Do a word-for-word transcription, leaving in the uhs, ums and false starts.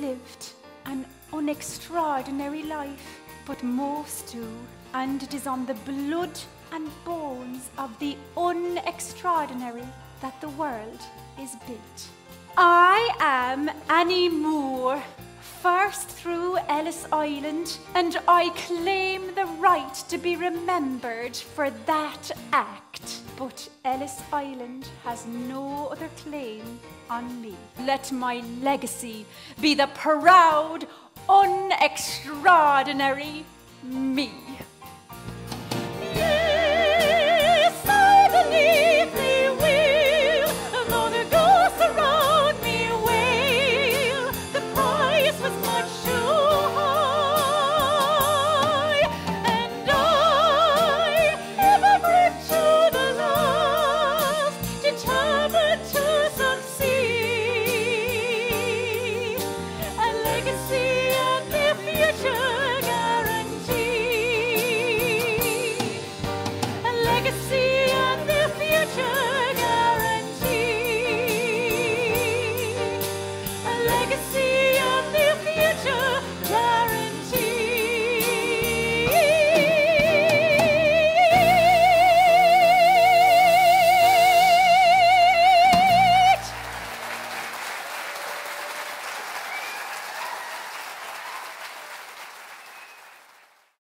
lived an unextraordinary life, but most do, and it is on the blood and bones of the unextraordinary that the world is built. I am Annie Moore, first through Ellis Island, and I claim the right to be remembered for that act. But Ellis Island has no other claim on me. Let my legacy be the proud, unextraordinary me. Yes, I believe they will, though the ghosts around me wail. The price was much too high, and I ever bring to the last, determined to succeed. A legacy and the future guarantee. A legacy